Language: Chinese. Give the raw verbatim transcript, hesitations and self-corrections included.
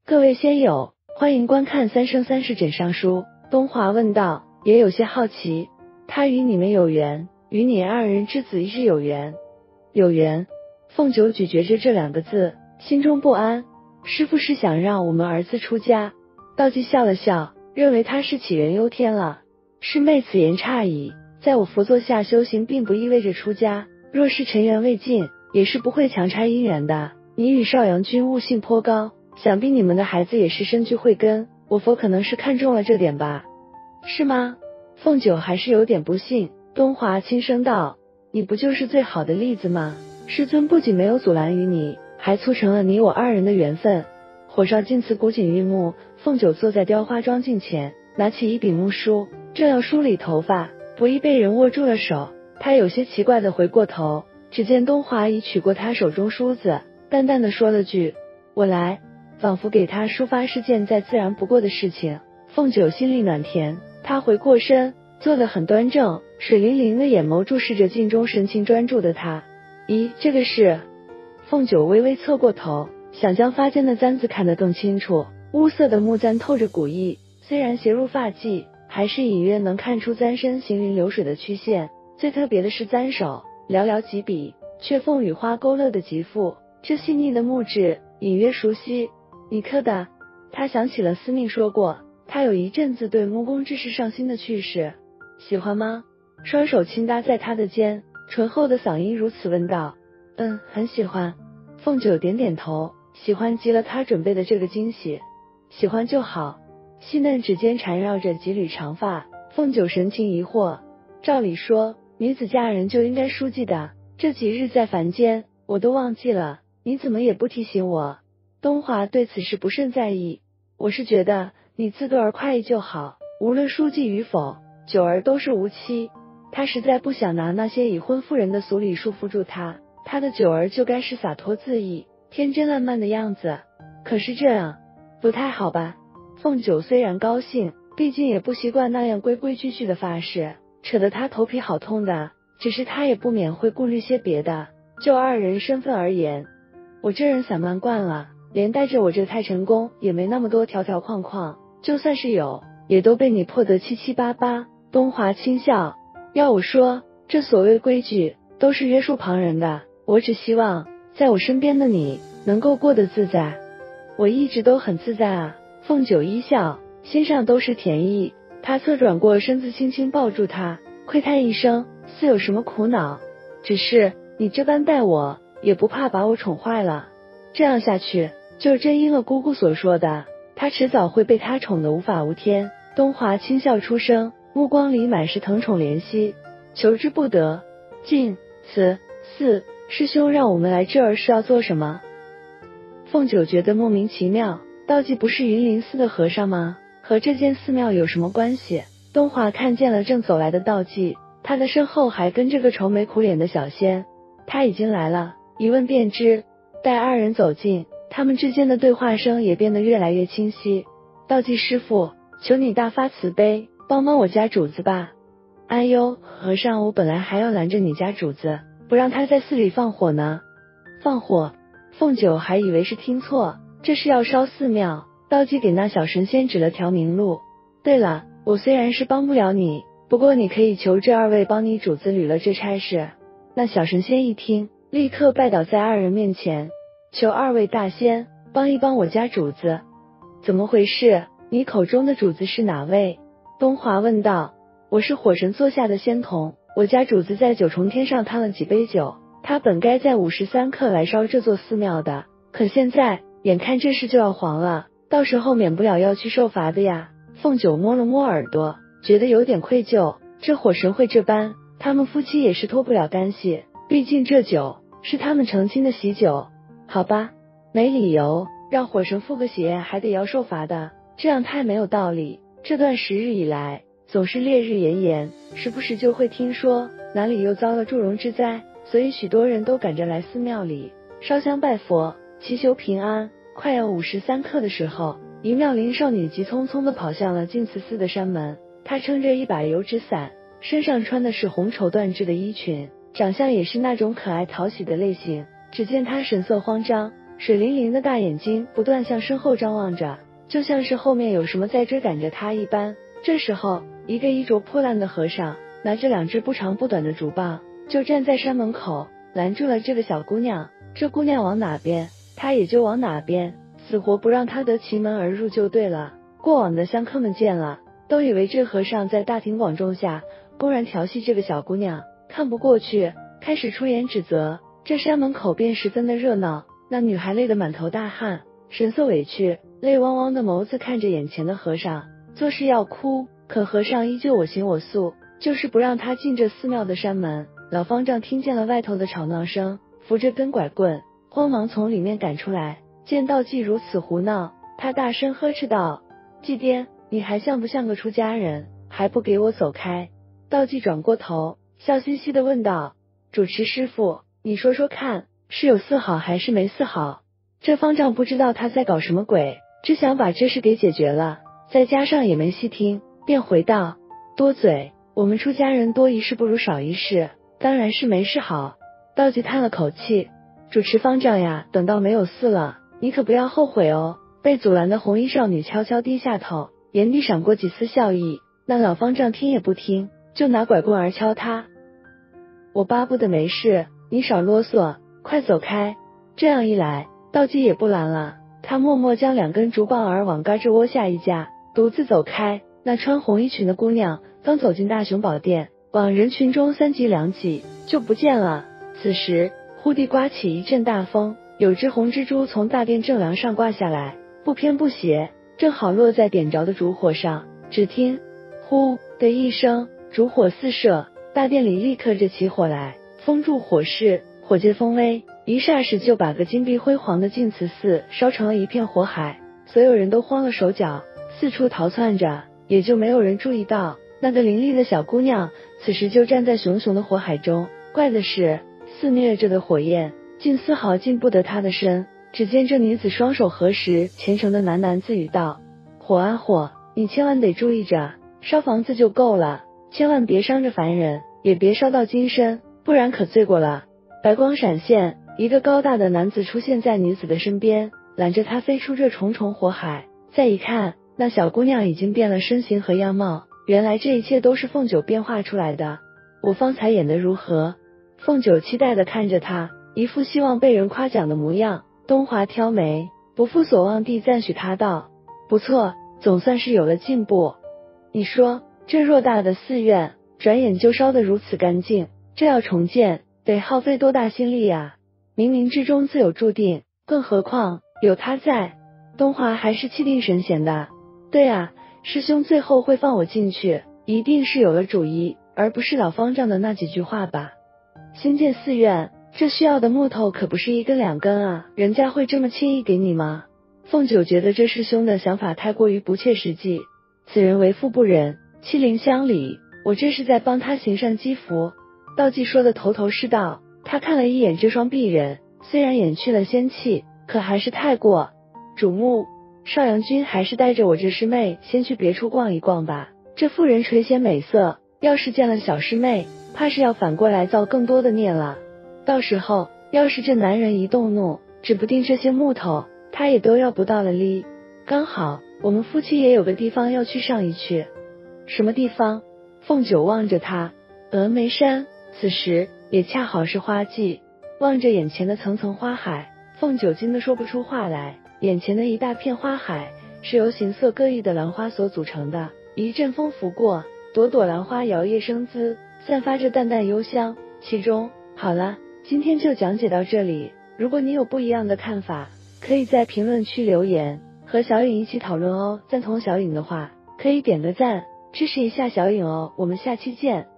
各位仙友，欢迎观看三生三世枕上书。东华问道，也有些好奇，他与你们有缘，与你二人之子亦是有缘。有缘。凤九咀嚼着这两个字，心中不安。师父是想让我们儿子出家？道济笑了笑，认为他是杞人忧天了。师妹此言差矣，在我佛座下修行并不意味着出家，若是尘缘未尽，也是不会强插姻缘的。你与少阳君悟性颇高，想必你们的孩子也是深具慧根，我佛可能是看中了这点吧。是吗？凤九还是有点不信。东华轻声道，你不就是最好的例子吗？师尊不仅没有阻拦于你，还促成了你我二人的缘分。火烧晋祠古井玉木，凤九坐在雕花妆镜前，拿起一笔木梳，正要梳理头发，不意被人握住了手。他有些奇怪地回过头，只见东华已取过他手中梳子，淡淡地说了句我来，仿佛给他梳发是件再自然不过的事情。凤九心里暖甜，他回过身，坐得很端正，水灵灵的眼眸注视着镜中神情专注的他。咦，这个是？凤九微微侧过头，想将发间的簪子看得更清楚。乌色的木簪透着古意，虽然斜入发髻，还是隐约能看出簪身行云流水的曲线。最特别的是簪手，寥寥几笔，却凤羽花勾勒的极富，这细腻的木质隐约熟悉。你刻的？他想起了司命说过，他有一阵子对木工知识上心的趣事。喜欢吗？双手轻搭在他的肩，醇厚的嗓音如此问道。嗯，很喜欢。凤九点点头，喜欢极了他准备的这个惊喜。喜欢就好。细嫩指尖缠绕着几缕长发，凤九神情疑惑。照理说，女子嫁人就应该梳髻的，这几日在凡间，我都忘记了，你怎么也不提醒我？东华对此事不甚在意。我是觉得，你自得而快意就好，无论梳髻与否，九儿都是无期。他实在不想拿那些已婚妇人的俗礼束缚住他，他的九儿就该是洒脱恣意、天真烂漫的样子。可是这样不太好吧？凤九虽然高兴，毕竟也不习惯那样规规矩矩的发饰，扯得他头皮好痛的。只是他也不免会顾虑些别的。就二人身份而言，我这人散漫惯了，连带着我这太晨宫也没那么多条条框框，就算是有，也都被你破得七七八八。东华轻笑，要我说，这所谓规矩都是约束旁人的，我只希望在我身边的你能够过得自在。我一直都很自在啊。凤九一笑，心上都是甜意。他侧转过身子，轻轻抱住他，喟叹一声，似有什么苦恼。只是你这般待我，也不怕把我宠坏了？这样下去，就真应了姑姑所说的，他迟早会被他宠得无法无天。东华轻笑出声，目光里满是疼宠怜惜。求之不得。晋祠寺，师兄让我们来这儿是要做什么？凤九觉得莫名其妙，道济不是云林寺的和尚吗？和这间寺庙有什么关系？东华看见了正走来的道济，他的身后还跟着个愁眉苦脸的小仙。他已经来了，一问便知。待二人走近，他们之间的对话声也变得越来越清晰。道济师父，求你大发慈悲，帮帮我家主子吧。哎呦，和尚，我本来还要拦着你家主子，不让他在寺里放火呢。放火？凤九还以为是听错，这是要烧寺庙。道济给那小神仙指了条明路。对了，我虽然是帮不了你，不过你可以求这二位帮你主子捋了这差事。那小神仙一听，立刻拜倒在二人面前，求二位大仙帮一帮我家主子。怎么回事？你口中的主子是哪位？东华问道。我是火神座下的仙童，我家主子在九重天上贪了几杯酒，他本该在午时三刻来烧这座寺庙的，可现在眼看这事就要黄了，到时候免不了要去受罚的呀。凤九摸了摸耳朵，觉得有点愧疚，这火神会这般，他们夫妻也是脱不了干系，毕竟这酒是他们成亲的喜酒。好吧，没理由让火神赴个喜宴还得要受罚的，这样太没有道理。这段时日以来，总是烈日炎炎，时不时就会听说哪里又遭了祝融之灾，所以许多人都赶着来寺庙里烧香拜佛，祈求平安。快要午时三刻的时候，一妙龄少女急匆匆地跑向了净慈寺的山门。她撑着一把油纸伞，身上穿的是红绸缎制的衣裙，长相也是那种可爱讨喜的类型。只见她神色慌张， 水灵灵的大眼睛不断向身后张望着，就像是后面有什么在追赶着他一般。这时候，一个衣着破烂的和尚拿着两只不长不短的竹棒，就站在山门口拦住了这个小姑娘。这姑娘往哪边，她也就往哪边，死活不让她得其门而入就对了。过往的香客们见了，都以为这和尚在大庭广众下公然调戏这个小姑娘，看不过去，开始出言指责。这山门口便十分的热闹，那女孩累得满头大汗，神色委屈，泪汪汪的眸子看着眼前的和尚，作势要哭，可和尚依旧我行我素，就是不让她进这寺庙的山门。老方丈听见了外头的吵闹声，扶着根拐棍，慌忙从里面赶出来，见道济如此胡闹，他大声呵斥道：济癫，你还像不像个出家人，还不给我走开？道济转过头，笑嘻嘻地问道：主持师傅，你说说看，是有四好还是没四好？这方丈不知道他在搞什么鬼，只想把这事给解决了，再加上也没细听，便回道：多嘴，我们出家人多一事不如少一事，当然是没事好。道济叹了口气：主持方丈呀，等到没有四了，你可不要后悔哦。被阻拦的红衣少女悄悄低下头，眼底闪过几丝笑意。那老方丈听也不听，就拿拐棍儿敲他：我巴不得没事，你少啰嗦，快走开。这样一来，道济也不拦了，他默默将两根竹棒儿往胳肢窝下一架，独自走开。那穿红衣裙的姑娘刚走进大雄宝殿，往人群中三级两挤，就不见了。此时忽地刮起一阵大风，有只红蜘蛛从大殿正梁上挂下来，不偏不斜，正好落在点着的烛火上。只听呼的一声，烛火四射，大殿里立刻着起火来，风助火势，火借风威，一霎时就把个金碧辉煌的净慈寺烧成了一片火海。所有人都慌了手脚，四处逃窜着，也就没有人注意到那个伶俐的小姑娘此时就站在熊熊的火海中。怪的是，肆虐着的火焰竟丝毫进不得她的身。只见这女子双手合十，虔诚的喃喃自语道：火啊火，你千万得注意着，烧房子就够了，千万别伤着凡人，也别烧到金身，不然可罪过了。白光闪现，一个高大的男子出现在女子的身边，揽着她飞出这重重火海。再一看，那小姑娘已经变了身形和样貌，原来这一切都是凤九变化出来的。我方才演得如何？凤九期待地看着他，一副希望被人夸奖的模样。东华挑眉，不负所望地赞许他道：不错，总算是有了进步。你说，这偌大的寺院，转眼就烧得如此干净，这要重建，得耗费多大心力呀！冥冥之中自有注定，更何况有他在。东华还是气定神闲的。对啊，师兄最后会放我进去，一定是有了主意，而不是老方丈的那几句话吧。新建寺院，这需要的木头可不是一根两根啊，人家会这么轻易给你吗？凤九觉得这师兄的想法太过于不切实际，此人为富不仁，欺凌乡里，我这是在帮他行善积福。道济说的头头是道，他看了一眼这双璧人，虽然掩去了仙气，可还是太过瞩目。少阳君还是带着我这师妹先去别处逛一逛吧，这妇人垂涎美色，要是见了小师妹，怕是要反过来造更多的孽了。到时候要是这男人一动怒，指不定这些木头他也都要不到了哩。刚好我们夫妻也有个地方要去上一去。什么地方？凤九望着他，峨眉山，此时也恰好是花季。望着眼前的层层花海，凤九惊得说不出话来。眼前的一大片花海是由形色各异的兰花所组成的，一阵风拂过，朵朵兰花摇曳生姿，散发着淡淡幽香。其中，好了，今天就讲解到这里。如果你有不一样的看法，可以在评论区留言，和小颖一起讨论哦。赞同小颖的话，可以点个赞，支持一下小颖哦。我们下期见。